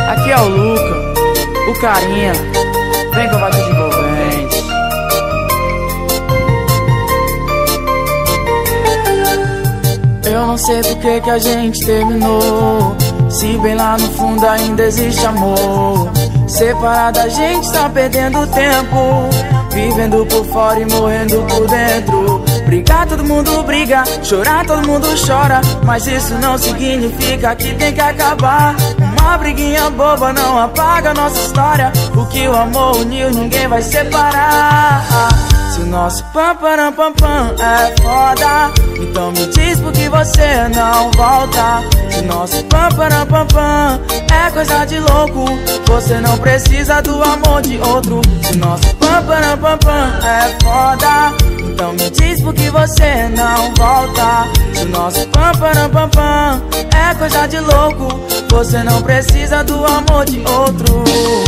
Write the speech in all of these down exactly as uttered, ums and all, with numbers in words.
Aqui é o Luca, o carinha, vem com a batida envolvente. Eu não sei por que que a gente terminou, se bem lá no fundo ainda existe amor. Separado a gente tá perdendo tempo, vivendo por fora e morrendo por dentro. Brigar todo mundo briga, chorar todo mundo chora, mas isso não significa que tem que acabar. Uma briguinha boba não apaga a nossa história. O que o amor uniu ninguém vai separar. Se o nosso pam param pam pam é foda, então me diz por que você não volta. Se o nosso pam param pam pam é coisa de louco, você não precisa do amor de outro. Se o nosso pam param pam pam é foda, então me diz por que você não volta. Se o nosso pam param pam pam é coisa de louco, você não precisa do amor de outro.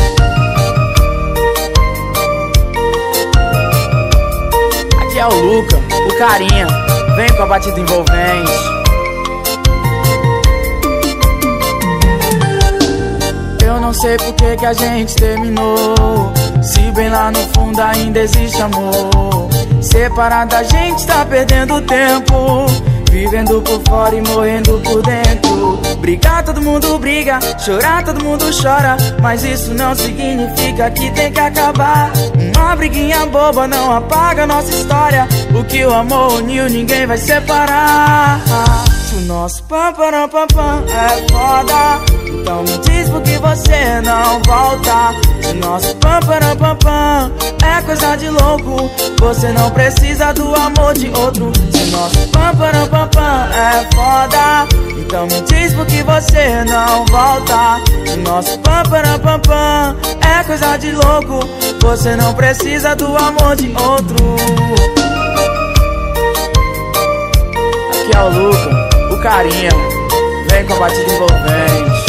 Aqui é o Luca, o carinha, vem com a batida envolvente. Eu não sei por que que a gente terminou, se bem lá no fundo ainda existe amor. Separado a gente tá perdendo tempo, vivendo por fora e morrendo por dentro. Brigar todo mundo briga, chorar todo mundo chora, mas isso não significa que tem que acabar. Uma briguinha boba não apaga a nossa história. O que o amor uniu ninguém vai separar. Se o nosso pam param pam pam é foda, então me diz por que você não volta. Se o nosso pam param pam pam é coisa de louco, você não precisa do amor de outro. Se o nosso pam param pam pam é foda, então me diz por que você não volta. Se o nosso pam param pam pam é coisa de louco, você não precisa do amor de outro. Aqui é o Luca, o carinha, vem com a batida envolvente.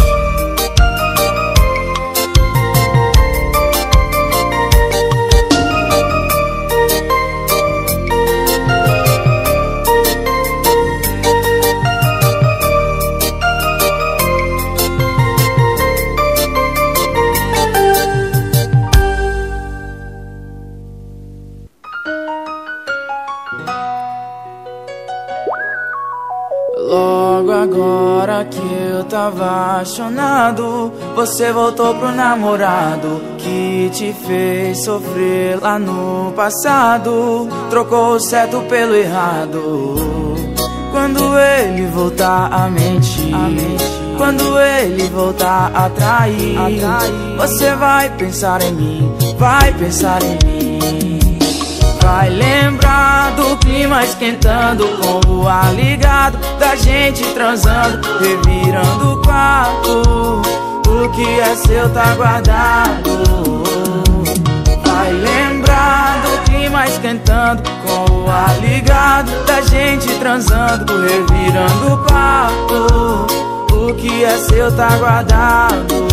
Logo agora que eu tava apaixonado, você voltou pro namorado que te fez sofrer lá no passado. Trocou o certo pelo errado. Quando ele voltar a mentir, quando ele voltar a trair, você vai pensar em mim, vai pensar em mim. Vai lembrar do clima esquentando, com o ar ligado, da gente transando, revirando o quarto. O que é seu tá guardado. Vai lembrar do clima esquentando, com o ar ligado, da gente transando, revirando o quarto. O que é seu tá guardado.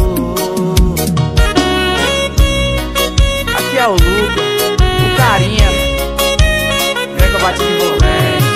Aqui é o Luca, o carinha, vem com a batida envolvente.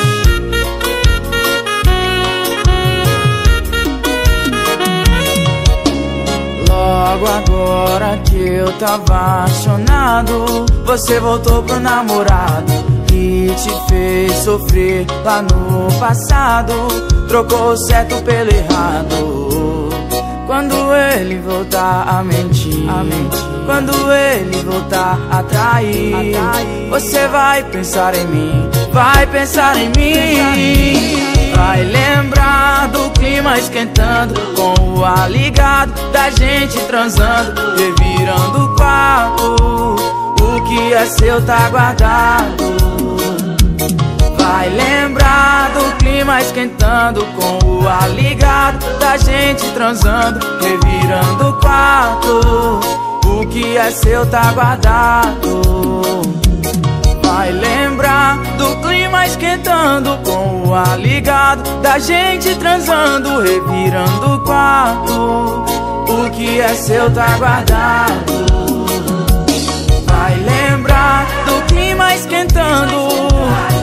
Logo agora que eu tava apaixonado, você voltou pro namorado que te fez sofrer lá no passado. Trocou o certo pelo errado. Quando ele voltar a mentir, a mentir, quando ele voltar a trair, você vai pensar em mim, vai pensar em mim. Vai lembrar do clima esquentando, com o ar ligado, da gente transando, revirando o quarto. O que é seu tá guardado. Vai lembrar do clima esquentando, com o ar ligado, da gente transando, revirando o quarto. O que é seu tá guardado. Vai lembrar do clima esquentando, com o ar ligado, da gente transando, revirando o quarto. O que é seu tá guardado. Vai lembrar do clima esquentando,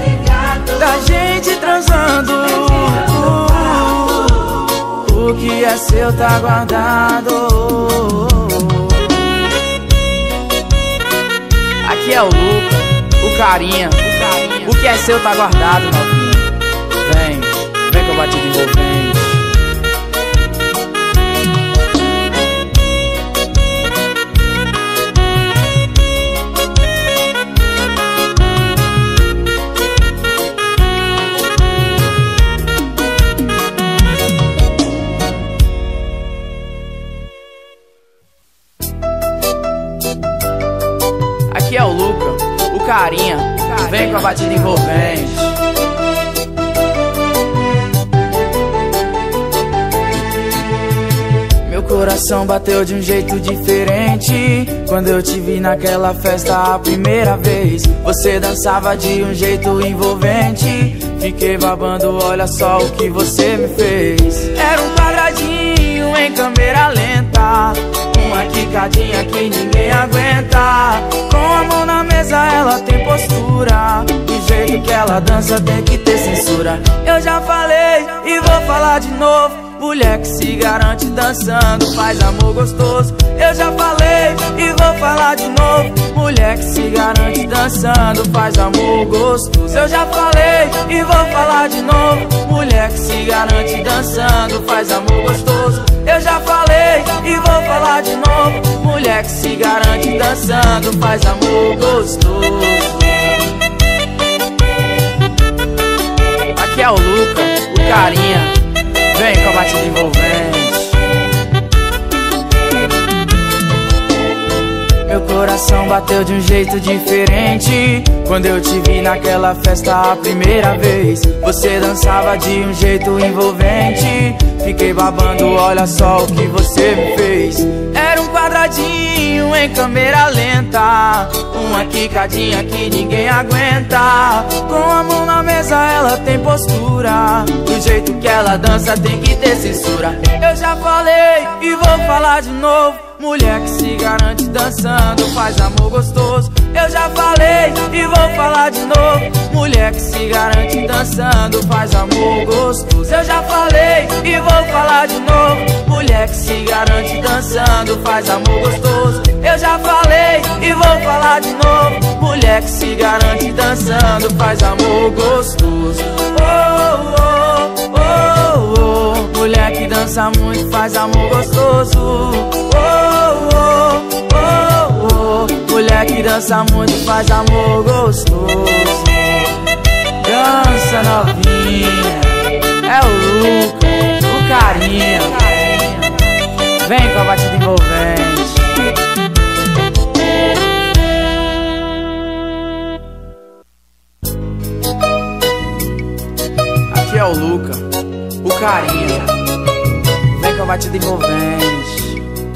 da gente transando. O que é seu tá guardado. Aqui é o Luca, o carinha, o carinha. O que é seu tá guardado, novinho. Vem, vem com a batida envolvente. Aqui é o Luca, o carinha, vem com a batida envolvente. Meu coração bateu de um jeito diferente quando eu te vi naquela festa a primeira vez. Você dançava de um jeito envolvente, fiquei babando, olha só o que você me fez. Era um quadradinho em câmera lenta, uma quicadinha que ninguém aguenta. Com a mão na mesa ela tem postura, do jeito que ela dança tem que ter censura. Eu já falei e vou falar de novo, mulher que se garante dançando faz amor gostoso. Eu já falei e vou falar de novo, mulher que se garante dançando faz amor gostoso. Eu já falei e vou falar de novo, mulher que se garante dançando faz amor gostoso. Eu já falei e vou falar de novo, mulher que se garante dançando faz amor gostoso. Aqui é o Luca, o carinha, vem com a batida envolvente. Meu coração bateu de um jeito diferente quando eu te vi naquela festa a primeira vez. Você dançava de um jeito envolvente, fiquei babando, olha só o que você me fez. Era um quadradinho em câmera lenta, uma quicadinha que ninguém aguenta. Com a mão na mesa ela tem postura, do jeito que ela dança tem que ter censura. Eu já falei e vou falar de novo, mulher que se garante dançando faz amor gostoso. Eu já falei e vou falar de novo, mulher que se garante dançando faz amor gostoso. Eu já falei e vou falar de novo, mulher que se garante dançando faz amor gostoso. Eu já falei e vou falar de novo, mulher que se garante dançando faz amor gostoso. Oh, oh, oh, oh. Mulher que dança muito faz amor gostoso. Oh, oh, oh, oh. Mulher que dança muito faz amor gostoso. Dança novinha, é o Luca, o carinha, vem com a batida envolvente. Aqui é o Luca, o carinha, vem com a batida envolvente.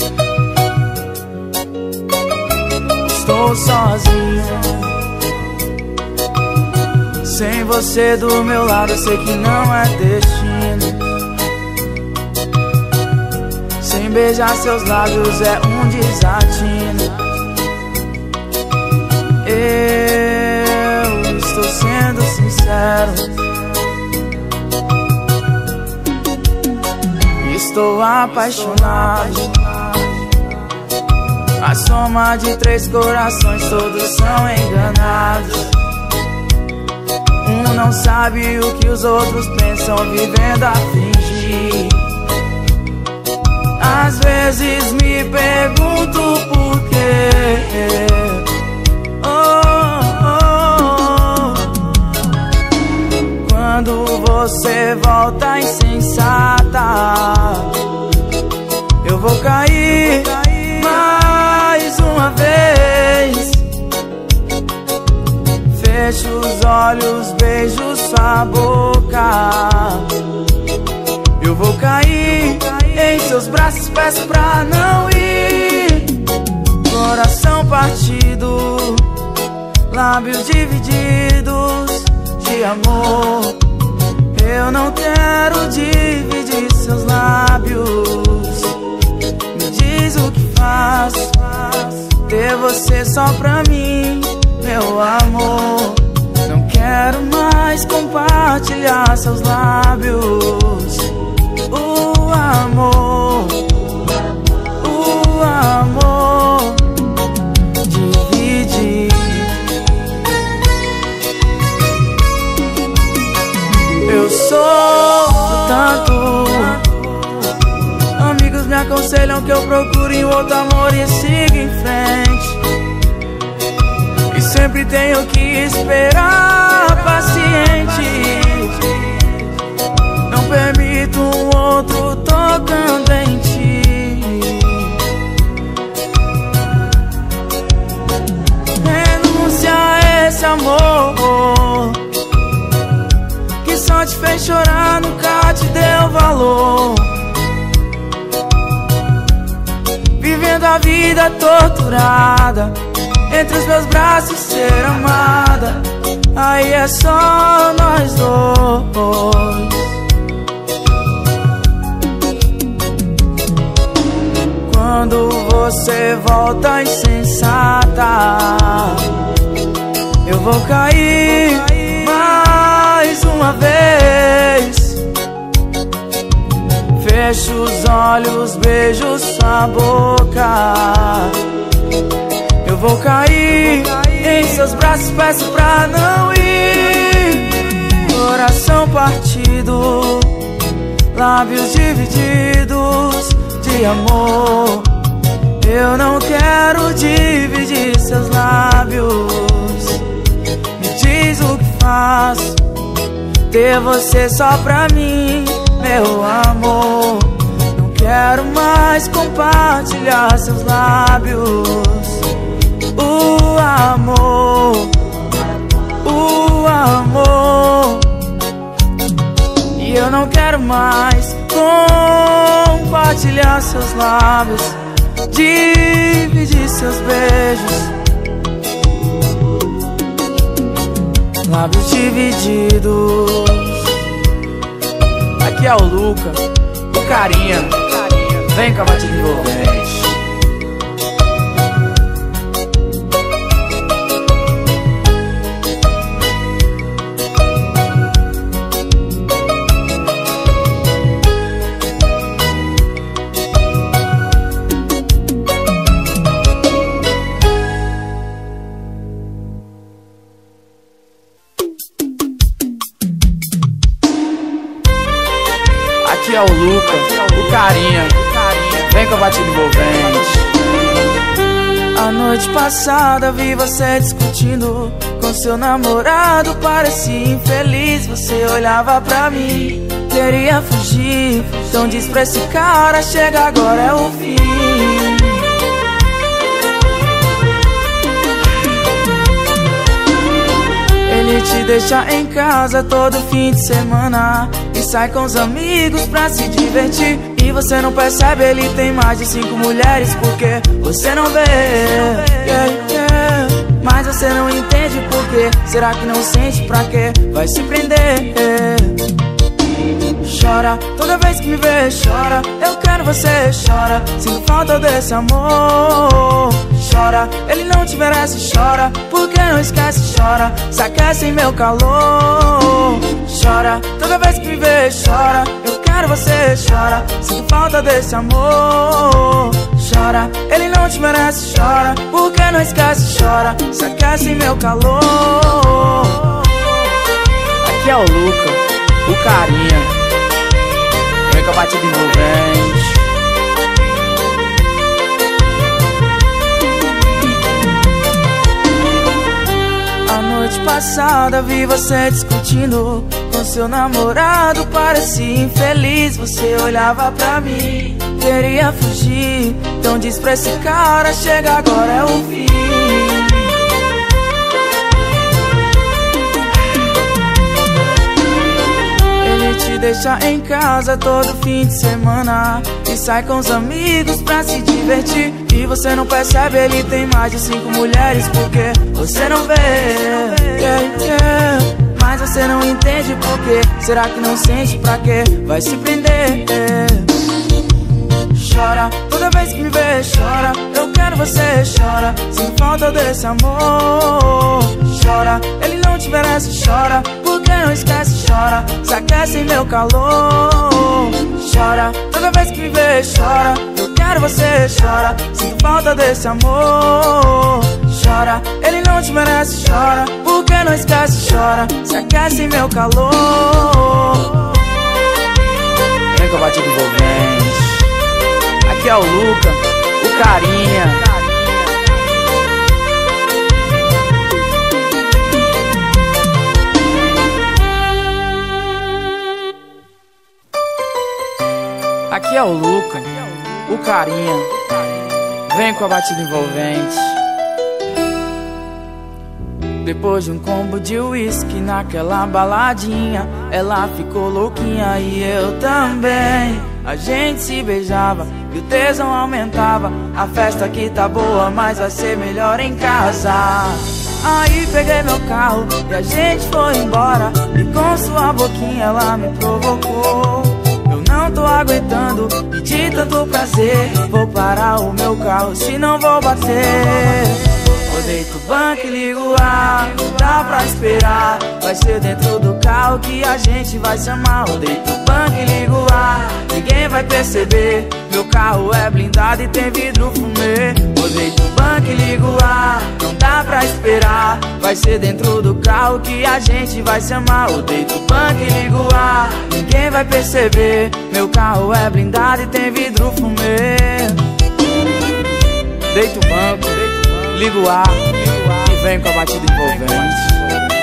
Estou sozinho, sem você do meu lado, eu sei que não é destino. Sem beijar seus lábios é um desatino. Eu estou sendo sincero, estou apaixonado. A soma de três corações, todos são enganados. Um não sabe o que os outros pensam, vivendo a fingir. Às vezes me pergunto por quê. Oh, oh, oh. Quando você volta insensata, eu vou cair mais uma vez. Fecho os olhos, beijo sua boca. Eu vou cair em seus braços, peço pra não ir. Coração partido, lábios divididos de amor. Eu não quero dividir seus lábios. Me diz o que faz ter você só pra mim, meu amor. Não quero mais compartilhar seus lábios. O amor não que eu procure outro amor e siga em frente. E sempre tenho que esperar paciente. Não permito um outro tocando em ti. Renúncia a esse amor que só te fez chorar, nunca te deu valor. Vivendo a vida torturada, entre os meus braços ser amada. Aí é só nós dois. Quando você volta insensata, eu vou cair mais uma vez. Fecho os olhos, beijo sua boca. Eu vou cair em seus braços, peço pra não ir. Coração partido, lábios divididos de amor. Eu não quero dividir seus lábios. Me diz o que faço, ter você só pra mim, meu amor. Não quero mais compartilhar seus lábios. O amor, o amor. E eu não quero mais compartilhar seus lábios, dividir seus beijos. Lábios divididos. Aqui é o Luca, o carinha. Vem com a batida envolvente. Aqui é o Luca, o carinha. Vem com a batida envolvente. A noite passada vi você discutindo com seu namorado. Parecia infeliz, você olhava pra mim, queria fugir. Então diz pra esse cara, chega agora é o fim. Ele te deixa em casa todo fim de semana e sai com os amigos pra se divertir. E você não percebe, ele tem mais de cinco mulheres, porque você não vê, yeah, yeah. Mas você não entende por quê. Será que não sente pra quê? Vai se prender. Chora, toda vez que me vê, chora. Eu quero você, chora. Sinto falta desse amor. Chora, ele não te merece, chora. Porque não esquece, chora. Se aquece em meu calor. Chora, toda vez que me vê, chora. Eu quero você, chora. Sinto falta desse amor. Chora, ele não te merece, chora. Porque não esquece, chora. Se aquece em meu calor. Aqui é o Luca, o carinha. Vem com a batida envolvente. A noite passada vi você discutindo com seu namorado. Parecia infeliz, você olhava pra mim, queria fugir. Então diz pra esse cara, chega agora é o fim. Te deixa em casa todo fim de semana e sai com os amigos pra se divertir. E você não percebe, ele tem mais de cinco mulheres, porque você não vê, yeah, yeah. Mas você não entende por quê. Será que não sente pra quê? Vai se prender. Chora, toda vez que me vê, chora. Eu quero você, chora. Sinto falta desse amor. Chora, ele não te merece, chora. Porque não esquece, chora. Se aquece em meu calor. Chora, toda vez que me vê, chora. Eu quero você, chora. Sinto falta desse amor. Chora, ele não te merece, chora. Porque não esquece, chora. Se aquece em meu calor. Vem com a batida envolvente. Aqui é o Luca, o carinha. Aqui é o Luca, o carinha. Vem com a batida envolvente. Depois de um combo de uísque naquela baladinha, ela ficou louquinha e eu também. A gente se beijava e o tesão aumentava. A festa aqui tá boa, mas vai ser melhor em casa. Aí peguei meu carro e a gente foi embora, e com sua boquinha ela me provocou. Eu não tô aguentando e de tanto prazer vou parar o meu carro, senão vou bater. Eu deito o banco e ligo o ar, não dá pra esperar. Vai ser dentro do carro que a gente vai se amar. Eu deito o banco e ligo o ar, ninguém vai perceber. Meu carro é blindado e tem vidro fumê. Eu deito o banco e ligo o ar, não dá pra esperar. Vai ser dentro do carro que a gente vai se amar. Eu deito o banco e ligo o ar, ninguém vai perceber. Meu carro é blindado e tem vidro fumê. Deito o banco, ligo o ar e vem com a batida envolvente.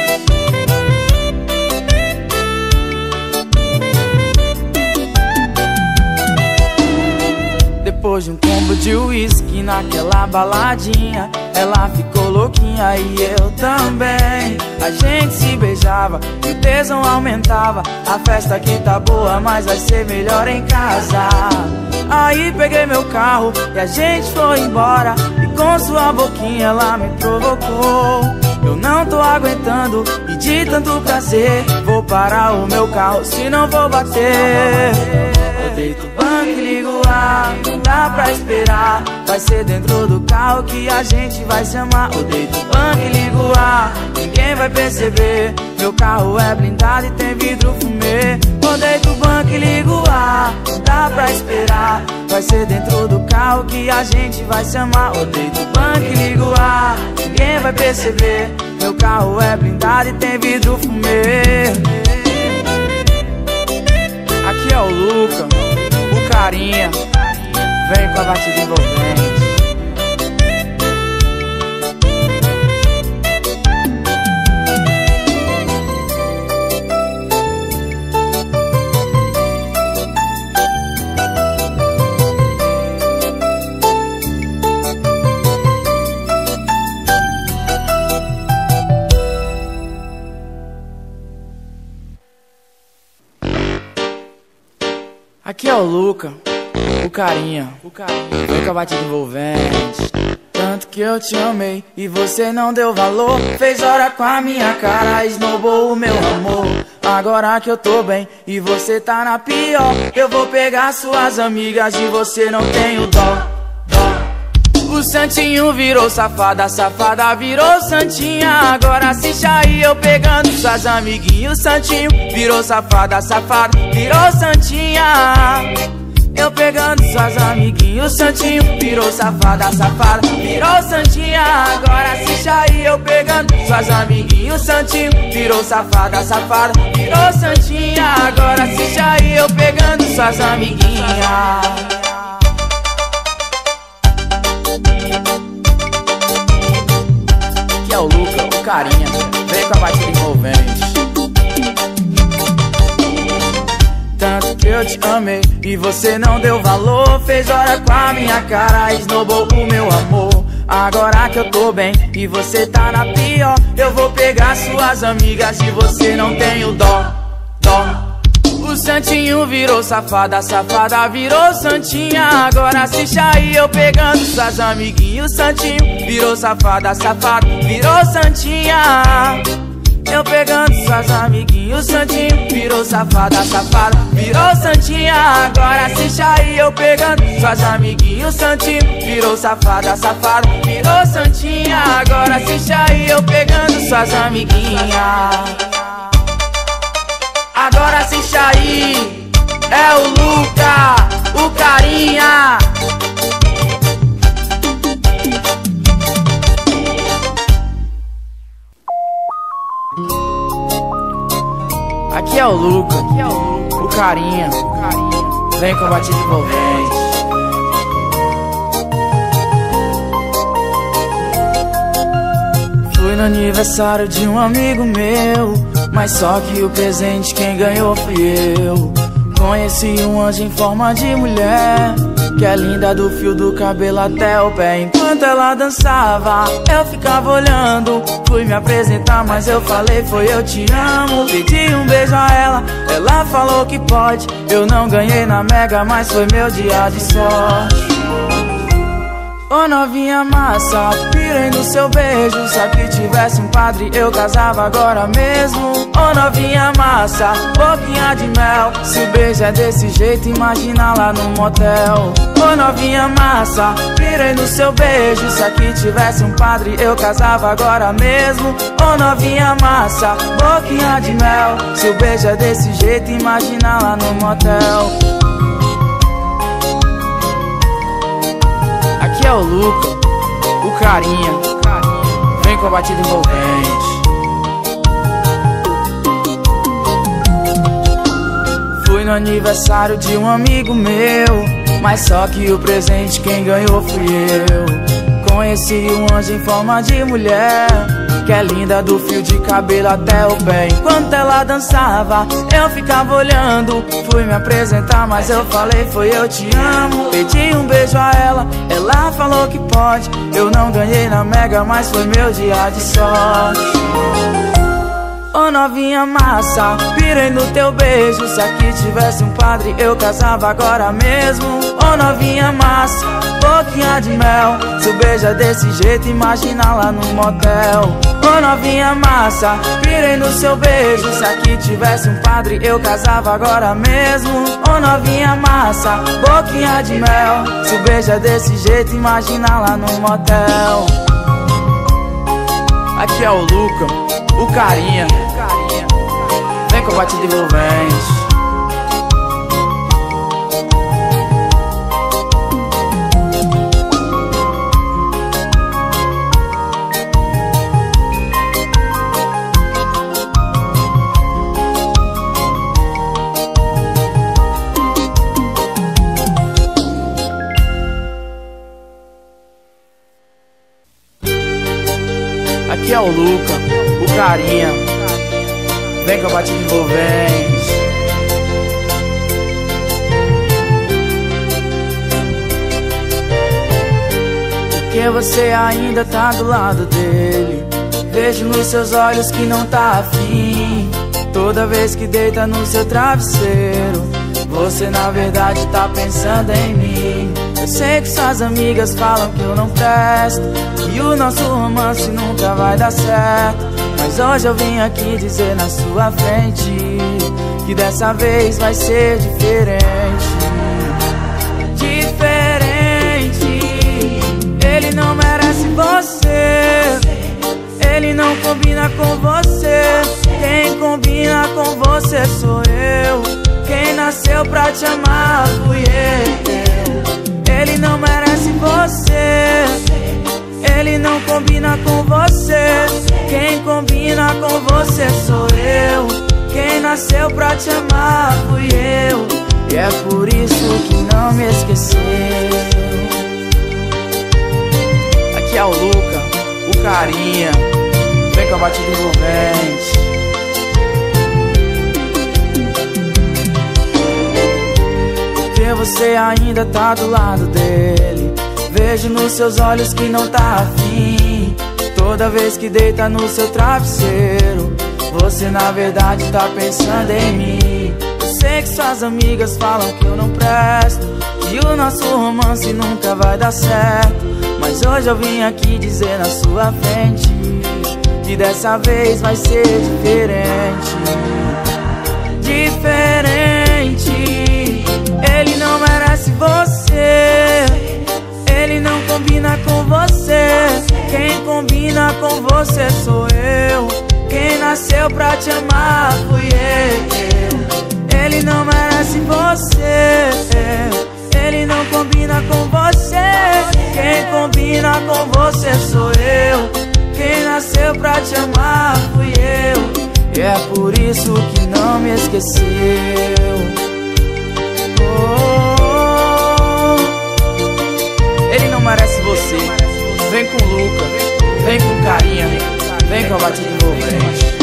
Depois de um combo de uísque naquela baladinha, ela ficou louquinha e eu também. A gente se beijava e o tesão aumentava. A festa aqui tá boa, mas vai ser melhor em casa. Aí peguei meu carro e a gente foi embora, e com sua boquinha ela me provocou. Eu não tô aguentando e de tanto prazer vou parar o meu carro, senão vou bater. Eu deito o banco e ligo o ar, não dá pra esperar. Vai ser dentro do carro que a gente vai se amar. Eu deito o banco e ligo o ar, ninguém vai perceber. Meu carro é blindado e tem vidro fumê. Eu deito o banco e ligo o ar, não dá pra esperar. Vai ser dentro do carro que a gente vai se amar. Eu deito o banco e ligo o ar, ninguém vai perceber. Meu carro é blindado e tem vidro fumê. Aqui é o Luca, o carinha. Vem com a batida envolvente. Aqui é o Luca, o carinha, vem com a batida envolvente. Tanto que eu te amei e você não deu valor. Fez hora com a minha cara, esnobou o meu amor. Agora que eu tô bem e você tá na pior, eu vou pegar suas amigas e você não tem o dó, dó. O santinho virou safada, a safada virou santinha. Agora assiste aí eu pegando suas amiguinhas. O santinho virou safada, a safada virou santinha. Eu pegando suas amiguinhas. O santinho virou safada, a safada virou santinha. Agora assiste aí eu pegando suas amiguinhas. O santinho virou safada, a safada virou santinha. Agora assiste aí eu pegando suas amiguinhas. Aqui é o Luca, o carinha, vem com a batida envolvente. Tanto que eu te amei e você não deu valor. Fez hora com a minha cara, esnobou o meu amor. Agora que eu tô bem e você tá na pior, eu vou pegar suas amigas e você não tem o dó, dó. O santinho virou safada, a safada virou santinha. Agora assiste aí eu pegando suas amiguinhas. O santinho virou safada, a safada virou santinha. Eu pegando suas amiguinhas. O santinho virou safada, a safada virou santinha. Agora assiste aí eu pegando suas amiguinhas. O santinho virou safada, a safada virou santinha. Agora assiste aí eu pegando suas amiguinhas. Agora assiste aí, é o Luca, o carinha. Aqui é o Luca, o carinha. Vem com a batida envolvente. Fui no aniversário de um amigo meu, mas só que o presente quem ganhou fui eu. Conheci um anjo em forma de mulher, que é linda do fio do cabelo até o pé. Enquanto ela dançava, eu ficava olhando. Fui me apresentar, mas eu falei foi eu te amo. Pedi um beijo a ela, ela falou que pode. Eu não ganhei na Mega, mas foi meu dia de sorte. Ô novinha massa, pirei no seu beijo. Se aqui tivesse um padre eu casava agora mesmo. Ô novinha massa, boquinha de mel. Se o beijo é desse jeito, imagina lá no motel. Ô novinha massa, pirei no seu beijo. Se aqui tivesse um padre eu casava agora mesmo. Ô novinha massa, boquinha de mel. Se o beijo é desse jeito, imagina lá no motel. Aqui é o Luca, o carinha, vem com a batida envolvente. Fui no aniversário de um amigo meu, mas só que o presente quem ganhou fui eu. Conheci um anjo em forma de mulher, que é linda do fio de cabelo até o pé. Enquanto ela dançava, eu ficava olhando. Fui me apresentar, mas eu falei foi eu te amo. Pedi um beijo a ela, ela falou que pode. Eu não ganhei na Mega, mas foi meu dia de sorte. Ô novinha massa, pirei no teu beijo. Se aqui tivesse um padre eu casava agora mesmo. Ô novinha massa, boquinha de mel. Se o beijo é desse jeito, imagina lá no motel. Ô novinha massa, pirei no seu beijo. Se aqui tivesse um padre eu casava agora mesmo. Ô novinha massa, boquinha de mel. Se o beijo é desse jeito, imagina lá no motel. Aqui é o Luca, o carinha, vem com a batida envolvente. Aqui é o Luca, o carinha, vem com a batida envolvente. Porque você ainda tá do lado dele. Vejo nos seus olhos que não tá afim. Toda vez que deita no seu travesseiro, você na verdade tá pensando em mim. Eu sei que suas amigas falam que eu não presto, e o nosso romance nunca vai dar certo. Mas hoje eu vim aqui dizer na sua frente que dessa vez vai ser diferente. Diferente. Ele não merece você, ele não combina com você. Quem combina com você sou eu. Quem nasceu pra te amar fui eu. Ele não merece você, ele não combina com você. Quem combina com você sou eu. Quem nasceu pra te amar fui eu. E é por isso que não me esqueceu. Aqui é o Luca, o carinha, vem com a batida envolvente. Porque você ainda tá do lado dele. Vejo nos seus olhos que não tá afim. Toda vez que deita no seu travesseiro, você na verdade tá pensando em mim. Eu sei que suas amigas falam que eu não presto, que o nosso romance nunca vai dar certo. Mas hoje eu vim aqui dizer na sua frente que dessa vez vai ser diferente. Diferente. Ele não merece você, ele não combina com você. Quem combina com você sou eu. Quem nasceu pra te amar fui eu. Ele não merece você, ele não combina com você. Quem combina com você sou eu. Quem nasceu pra te amar fui eu. E é por isso que não me esqueceu. Ele não merece você. Vem com o Luca, vem com carinha, Vem que eu bati de novo, gente.